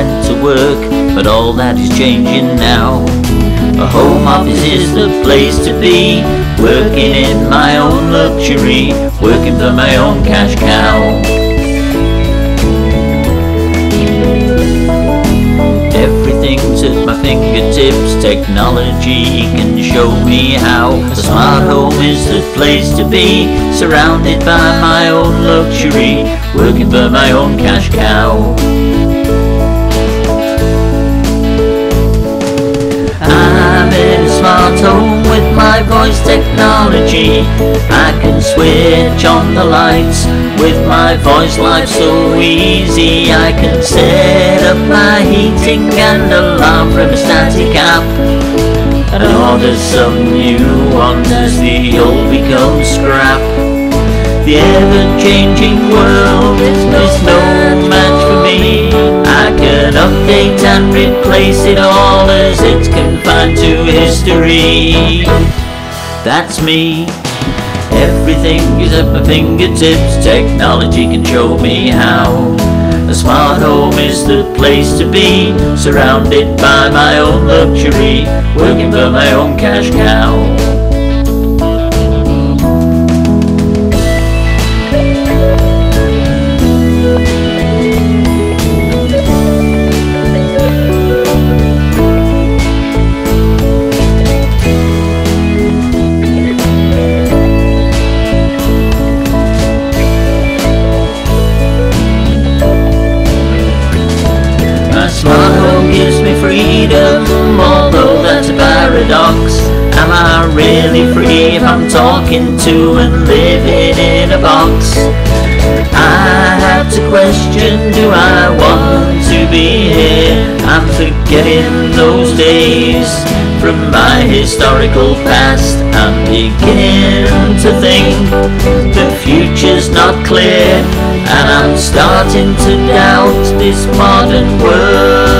went to work, but all that is changing now. A home office is the place to be, working in my own luxury, working for my own cash cow. Everything's at my fingertips, technology can show me how. A smart home is the place to be, surrounded by my own luxury, working for my own cash cow. I'm in a smart home with my voice technology. I can switch on the lights with my voice, life's so easy. I can set up my heating and alarm from a static app, and order some new ones as the old become scrap. The ever-changing world is no match for me. I can update and replace it all as it's confined to history. That's me. Everything is at my fingertips, technology can show me how. A smart home is the place to be, surrounded by my own luxury, working for my own cash cow. Smart home gives me freedom, although that's a paradox. Am I really free if I'm talking to and living in a box? I have to question, do I want to be here? I'm forgetting those days from my historical past. I'm beginning to think the future's not clear, and I'm starting to doubt this modern world.